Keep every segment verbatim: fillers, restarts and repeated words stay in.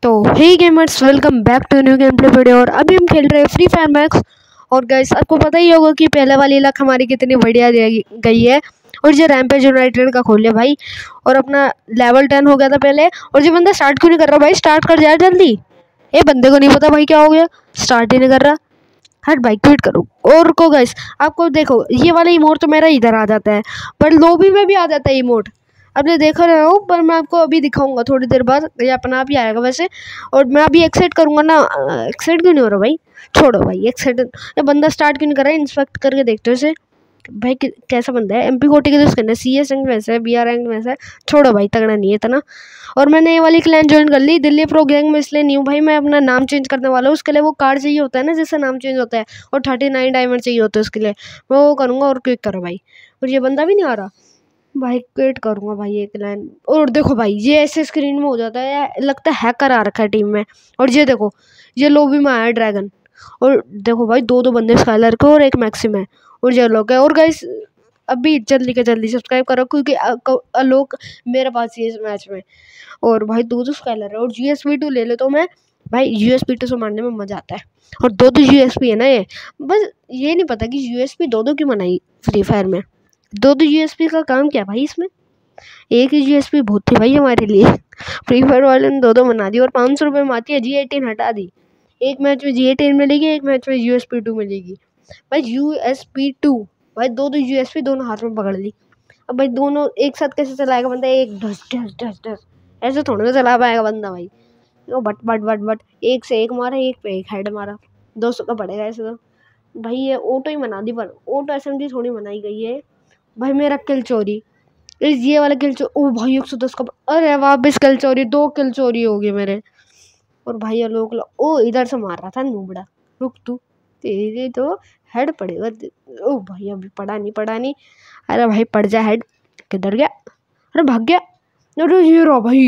तो hey gamers, welcome back to new game play video. और अभी हम खेल रहे हैं फ्री फायर मैक्स। और गाइस, आपको पता ही होगा कि पहले वाली लक हमारी कितनी बढ़िया गई है। और जो रैम्पेज यूनाइटेड का खोल लिया भाई, और अपना लेवल टेन हो गया था पहले। और जो बंदा स्टार्ट क्यों नहीं कर रहा भाई, स्टार्ट कर जाए जल्दी। ये बंदे को नहीं पता भाई क्या हो गया, स्टार्ट ही नहीं कर रहा। हट भाई, क्विट करो। और को गाइस, आपको देखो ये वाला इमोट तो मेरा इधर आ जाता है, पर लॉबी में भी आ जाता है इमोट। आपने देखा रहे हो, पर मैं आपको अभी दिखाऊंगा थोड़ी देर बाद, ये अपना आप ही आएगा वैसे। और मैं अभी एक्साइट करूंगा ना। एक्साइट क्यों नहीं हो रहा भाई, छोड़ो भाई एक्साइट। ये बंदा स्टार्ट क्यों नहीं कर रहा है, इंस्पेक्ट करके देखते हो इसे भाई कि, कैसा बंदा है। एमपी कोटी के तो उसके सी एस रैंक वैसा है, बी आर रैंक वैसा है। छोड़ो भाई, तगड़ा नहीं है इतना। और मैंने ये वाली क्लैन ज्वाइन कर ली, दिल्ली प्रो गैंग में इसलिए नहीं हूँ भाई, मैं अपना नाम चेंज करने वाला हूँ। उसके लिए वो कार्ड चाहिए होता है ना, जिससे नाम चेंज होता है। और थर्टी नाइन डायमंड चाहिए होता है उसके लिए, मैं वो करूँगा। और क्लिक करो भाई। और ये बंदा भी नहीं आ रहा भाई, क्विट करूँगा भाई एक लाइन। और देखो भाई, ये ऐसे स्क्रीन में हो जाता है, लगता है हैकर आ रखा है टीम में। और ये देखो, ये लॉबी में आया ड्रैगन। और देखो भाई, दो दो बंदे स्काइलर के और एक मैक्सिम है, और ये लोग है। और गाइस, अभी जल्दी के जल्दी सब्सक्राइब करो, क्योंकि लोग मेरे पास ही है इस मैच में। और भाई दो दो स्काइलर है, और जी एस पी टू ले लेता हूँ मैं भाई। यू एस पी टू से मारने में मज़ा आता है। और दो दो यू एस पी है ना ये, बस ये नहीं पता कि यू एस पी दो दो क्यों बनाई फ्री फायर में। दो दो यू एस पी का काम क्या भाई इसमें, एक ही यू एस पी बहुत थी भाई हमारे लिए। फ्री फायर वाले ने दो दो बना दी, और पाँच सौ रुपये में आती है जी एटीन हटा दी। एक मैच में जी एटीन मिलेगी, एक मैच में यू एस पी टू मिलेगी भाई। यू एस पी टू भाई, दो दो यू एस पी दोनों हाथ में पकड़ ली। अब भाई दोनों एक साथ कैसे चलाएगा बंदा, एक ढस ढस ढस ढस ऐसे थोड़ा ना चला पाएगा बंदा भाई। वो बट बट बट बट एक से एक मारा, एक पे एक हेड मारा, दो सौ का पड़ेगा ऐसे तो भाई। ये ऑटो ही बना दी, पर ऑटो एस एम जी थोड़ी बनाई गई है भाई। मेरा किल चोरी, इस ये वाला किल चोरी, ओ भाई एक सौ दस का, अरे वापस किल चोरी, दो किल चोरी हो गए मेरे। और भाई ये लोग, ओ इधर से मार रहा था नूबड़ा, रुक तू, तेरे तो हेड पड़ेगा। ओ भाई अभी पड़ा नहीं, पड़ा नहीं। अरे भाई पड़ जा हेड, किधर गया, अरे भाग गया। अरे ये रहा भाई,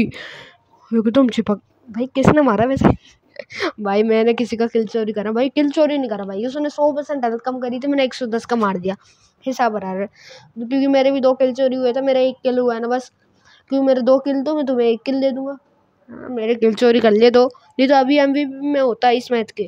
एकदम चिपक। भाई किसने मारा वैसे? भाई मैंने किसी का किल चोरी करा भाई, किल चोरी नहीं करा भाई। उसने सौ परसेंट हेल्थ कम करी थी, मैंने एक सौ दस का मार दिया, हिसाब बराबर है। क्योंकि मेरे भी दो किल चोरी हुए थे, मेरा एक किल हुआ है ना बस। क्योंकि मेरे दो किल, तो मैं तुम्हें एक किल दे दूंगा। हाँ, मेरे किल चोरी कर ले दो, नहीं तो अभी एम वी पी में होता है इस मैच के।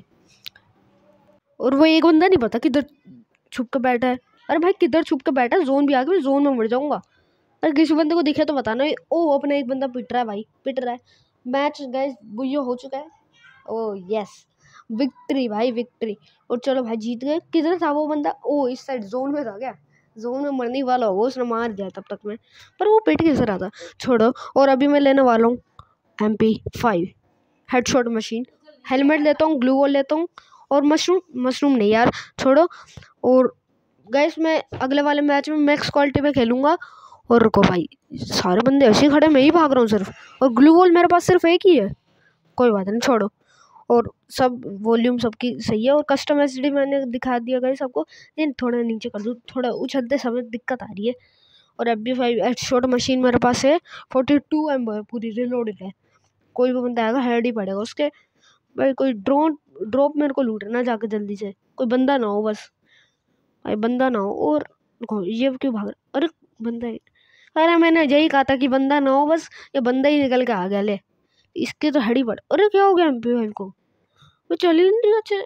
और वो एक बंदा नहीं पता किधर छुप के बैठा है। अरे भाई किधर छुप के बैठा है, जोन भी आ गया, जोन में मर जाऊंगा। अरे किसी बंदे को दिखे तो बताना। ओ अपना एक बंदा पिट रहा है भाई, पिट रहा है। मैच गाइस बुयो हो चुका है। ओ यस, विक्ट्री भाई, विक्ट्री। और चलो भाई जीत गए। किधर था वो बंदा? ओ इस साइड जोन में था क्या? जोन में मरने वाला होगा, उसने मार दिया तब तक में। पर वो पिट कैसे रहा था, छोड़ो। और अभी मैं लेने वाला हूँ M P five headshot machine. Helmet लेता हूँ, ग्लू वॉल लेता हूँ, और मशरूम, मशरूम नहीं यार छोड़ो। और गाइस मैं अगले वाले मैच में मैक्स क्वालिटी में खेलूंगा। और रुको भाई, सारे बंदे ऐसे ही खड़े, मैं ही भाग रहा हूँ सिर्फ। और ग्लू वॉल मेरे पास सिर्फ एक ही है, कोई बात नहीं छोड़ो। और सब वॉल्यूम सबकी सही है, और कस्टम एस डी मैंने दिखा दिया गाइस सबको। लेकिन थोड़ा नीचे कर दूँ, थोड़ा उछलते समय दिक्कत आ रही है। और F B five headshot machine मेरे पास है, फोर्टी टू एम है, पूरी रिलोडेड है। कोई भी बंदा आएगा हेड ही पड़ेगा उसके भाई। कोई ड्रोन ड्रॉप मेरे को लूटना जाके जल्दी से, कोई बंदा ना हो बस भाई, बंदा ना हो। और देखो ये क्यों भाग रहा, अरे बंदा है। अरे मैंने यही कहा था कि बंदा ना हो बस, ये बंदा ही निकल के आ गया ले। इसके तो हेड ही पड़, अरे क्या हो गया एम पी फाइव को, वो चली नहीं अच्छे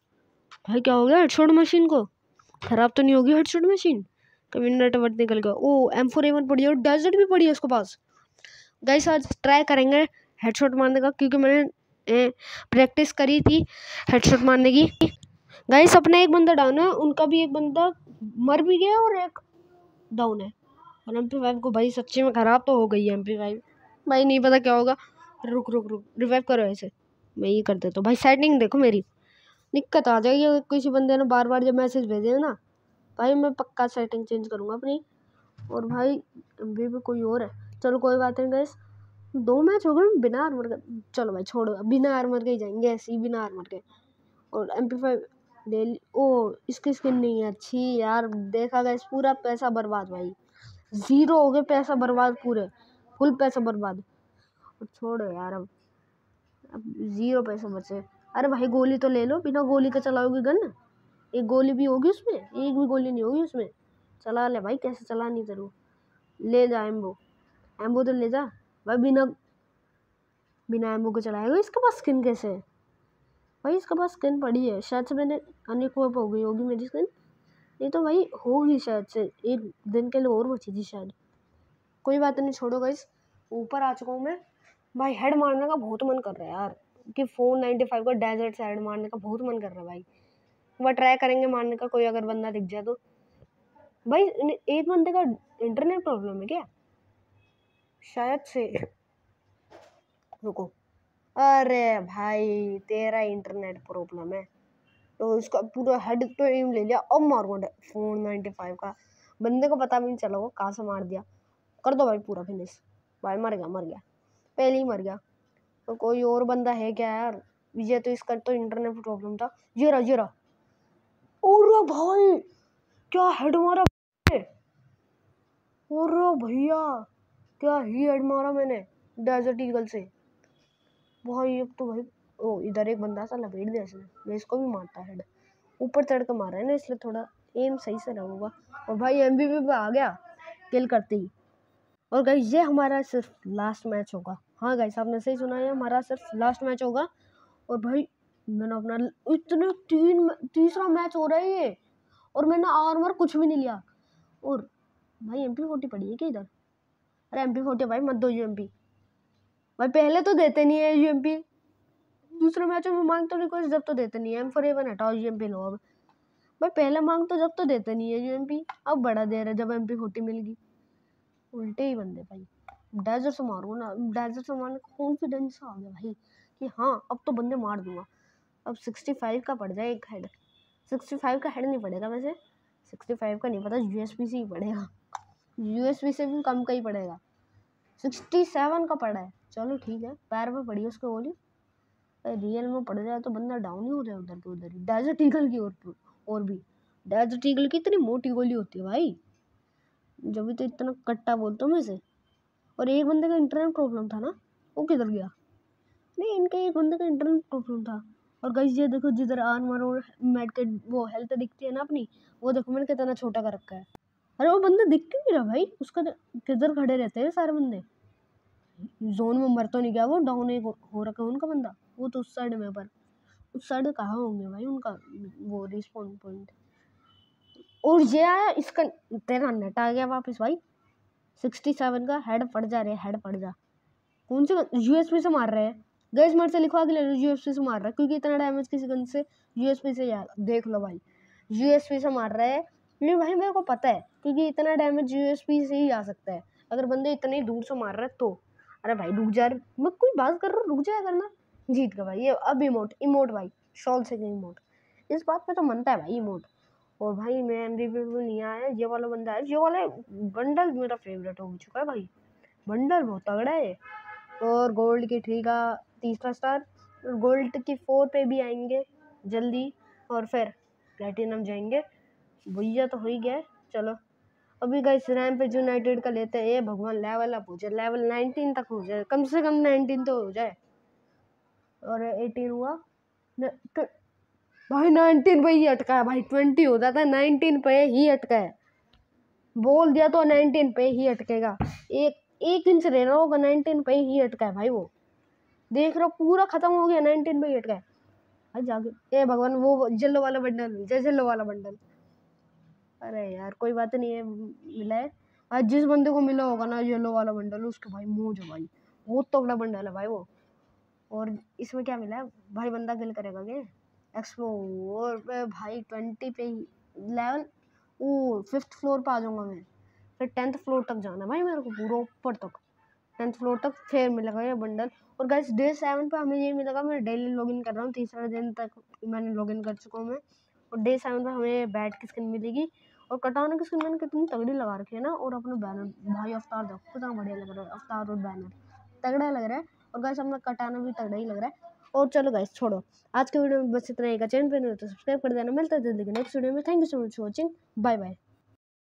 भाई। क्या हो गया हेडशॉट मशीन को, खराब तो नहीं होगी हेडशॉट मशीन? कभी नेटवर्क निकल गया। Oh M four A one पड़ी है, और डेजर्ट भी पड़ी है उसके पास। गाइस आज ट्राई करेंगे हेडशॉट मारने का, क्योंकि मैंने प्रैक्टिस करी थी हेडशॉट मारने की। गाइस अपना एक बंदा डाउन है, उनका भी एक बंदा मर भी गया, और एक डाउन है। और एम पी फाइव को भाई सच्ची में खराब तो हो गई है एम पी फाइव भाई, नहीं पता क्या होगा। रुक रुक रुक, रिवाइव करो ऐसे, मैं ये कर देता हूँ भाई। सेटिंग देखो मेरी, दिक्कत आ जाएगी अगर किसी बंदे ने बार बार जब मैसेज भेजे ना भाई, मैं पक्का सेटिंग चेंज करूँगा अपनी। और भाई अभी भी कोई और है, चलो कोई बात नहीं गाइस। दो मैच हो गए बिना आर्मर के, चलो भाई छोड़ो, बिना आर्मर के ही जाएंगे, ऐसे ही बिना आर्मर के। और M P five daily, oh इसकी स्किन नहीं है अच्छी यार। देखा गाइस पूरा पैसा बर्बाद भाई, जीरो हो गए पैसा बर्बाद, पूरे फुल पैसा बर्बाद। और छोड़ो यार, अब अब जीरो पैसा बचे। अरे भाई गोली तो ले लो, बिना गोली के चलाओगे गन? एक गोली भी होगी उसमें, एक भी गोली नहीं होगी उसमें। चला ले भाई, कैसे चलानी जरूर। ले जा एम्बो, एम्बो तो ले जा भाई। बिना बिना एमओ के चलाएगा। इसके पास स्किन कैसे है भाई? इसके पास स्किन पड़ी है शायद से, मैंने अनइक्विप हो गई होगी मेरी स्किन, नहीं तो भाई होगी शायद से, एक दिन के लिए और बची थी शायद। कोई बात नहीं, छोड़ो गाइस। ऊपर आ चुका हूँ मैं भाई। हेड मारने का बहुत मन कर रहा है यार, कि फोर नाइन्टी फाइव का डेजर्ट से हेड मारने का बहुत मन कर रहा है भाई। वह ट्राई करेंगे मारने का, कोई अगर बंदा दिख जाए तो। भाई एक बंदे का इंटरनेट प्रॉब्लम है क्या शायद से? रुको, अरे भाई तेरा इंटरनेट प्रॉब्लम है तो उसका पूरा हेड तो एम ले लिया। अब मारूंगा फोर नाइन्टी फाइव का, बंदे को पता भी नहीं चला वो कहाँ से मार दिया। कर दो भाई पूरा फिनिश। भाई मर गया मर गया पहले ही मर गया। तो कोई और बंदा है क्या यार? ये तो इसका तो इंटरनेट प्रॉब्लम था। ये रहा ये रहा। और भाई क्या हेड मारा, और भैया क्या ही हेड मारा मैंने डेजर्ट ईगल से भाई। अब तो भाई ओ इधर एक बंदा सा लपेट दिया इसने, मैं इसको भी मारता हेड। ऊपर चढ़ कर मारा है ना, इसलिए थोड़ा एम सही से रहूंगा। और भाई एमवीपी पे आ गया किल करते ही। और गाइस ये हमारा सिर्फ लास्ट मैच होगा। हाँ गाइस आपने सही सुना है, हमारा सिर्फ लास्ट मैच होगा। और भाई मैंने अपना इतने तीन तीसरा मैच हो रहा है ये, और मैंने आर्मर कुछ भी नहीं लिया। और भाई एम पी फोर्टी पड़ी है क्या इधर? अरे एम पी फोर्टी भाई मत दो यू एम पी भाई, पहले तो देते नहीं है यू एम पी, दूसरे मैचों में मांग तो रिक्वेस्ट जब तो देते नहीं है। एम फोर एवन हटाओ यू एम पी लो अब भाई, पहले मांग तो जब तो देते नहीं है यू एम पी, अब बड़ा दे रहा जब एम पी फोर्टी मिल गई। उल्टे ही बंदे भाई। डेजर्ट से मारूंगा ना, डेजर्ट से मारने का कॉन्फिडेंस आ गया भाई कि हाँ अब तो बंदे मार दूंगा। अब सिक्सटी फाइव का पड़ जाए एक हेड, सिक्सटी फाइव का हेड नहीं पड़ेगा वैसे, सिक्सटी फाइव का नहीं पता, यूएसपी से ही पड़ेगा, यूएसपी से भी कम का ही पड़ेगा। सिक्सटी सेवन का पड़ा है, चलो ठीक है, पैर पे पड़ी है उसके गोली। रियल में पड़ जाए तो बंदा डाउन ही हो जाए उधर के उधर ही। डेजर्ट ईगल की और, और भी डेजर्ट ईगल की इतनी मोटी गोली होती है भाई, जब भी तो इतना कट्टा बोलता हूँ मैं से। और एक बंदे का इंटरनेट प्रॉब्लम था ना, वो किधर गया? नहीं इनका एक बंदे का इंटरनेट प्रॉब्लम था। और गाइस ये देखो जिधर आर्मर और मेडकिट वो हेल्थ दिखती है ना अपनी, वो देखो मैंने कितना छोटा कर रखा है। अरे वो बंदा दिख क्यों नहीं रहा भाई? उसका किधर खड़े रहते हैं सारे बंदे? जोन में मर तो नहीं गया वो? डाउन एक हो रखा है उनका बंदा, वो तो उस साइड में, पर उस साइड कहाँ होंगे भाई उनका वो रिस्पॉन्ड पॉइंट। और ये आया इसका, तेरा नेट आ गया वापस भाई। सिक्सटी सेवन का हेड पड़ जा रहे, हेड पड़ जा। कौन से यूएसपी से मार रहे हैं गाइस? मेरे से लिखवा के ले लो यूएसपी से मार रहा है, क्योंकि इतना डैमेज किसी गन से यूएसपी से यार देख लो भाई, यूएसपी से मार रहा है। नहीं भाई मेरे को पता है, क्योंकि इतना डैमेज यूएसपी से ही आ सकता है अगर बंदे इतने दूर से मार रहा है तो। अरे भाई रुक जा, मैं कोई बात कर रहा हूँ, रुक जाया करना। जीत गया भाई ये। अब इमोट इमोट भाई, शॉल से इमोट, इस बात पे तो मनता है भाई इमोट। और भाई मैं एमवीपी में नहीं आया, ये वाला बंदा है, ये वाला बंडल मेरा फेवरेट हो चुका है भाई, बंडल बहुत तगड़ा है। और गोल्ड की थ्री का तीसरा स्टार, गोल्ड की फोर पे भी आएंगे जल्दी, और फिर प्लेटिनम जाएंगे। भैया तो हो ही गया है। चलो अभी गाइस रैम्पेज यूनाइटेड का लेते हैं। ये भगवान लेवल अप हो जाए, लेवल नाइनटीन तक हो जाए, कम से कम नाइनटीन तो हो जाए। और एटीन हुआ न, तो, भाई नाइनटीन पे ही अटका है भाई, ट्वेंटी हो जाता है, नाइनटीन पे ही अटका है। बोल दिया तो नाइनटीन पे ही अटकेगा, एक एक इंच रह रहा होगा, नाइनटीन पे ही अटका है भाई। वो देख रहा पूरा खत्म हो गया, नाइनटीन पे ही अटका है भाई। जाके ए भगवान वो येलो वाला बंडल, जैसे येलो वाला बंडल। अरे यार कोई बात नहीं है, मिला है आज। जिस बंदे को मिला होगा ना येलो वाला बंडल, उसके भाई मौज है भाई, बहुत तगड़ा बंडल है भाई वो। और इसमें क्या मिला है भाई? बंदा किल करेगा क्या? एक्सप्लोर पे भाई ट्वेंटी पे ही लेवल, ओ फिफ्थ फ्लोर पे आ जाऊंगा मैं, फिर टेंथ फ्लोर तक जाना भाई मेरे को, पूरा ऊपर तक टेंथ फ्लोर तक, फिर मिलेगा ये बंडल। और गाइस डे सेवन पे हमें ये मिलेगा, मैं डेली लॉगिन कर रहा हूँ, तीसरा दिन तक मैंने लॉगिन कर चुका हूँ मैं। और डे सेवन पे हमें बैट की स्किन मिलेगी, और कटाना की स्किन मैंने कितनी तगड़ी लगा रखी है ना। और अपना बैनर भाई अवतार देखो कितना बढ़िया लग रहा है, अवतार और बैनर तगड़ा लग रहा है। और गाइस अपना कटाना भी तगड़ा ही लग रहा है। और चलो गाइस छोड़ो, आज के वीडियो में बस इतना ही। चैनल पे नहीं हो तो सब्सक्राइब कर देना। मिलता है जल्दी के नेक्स्ट वीडियो में। Thank you so much for watching, bye bye.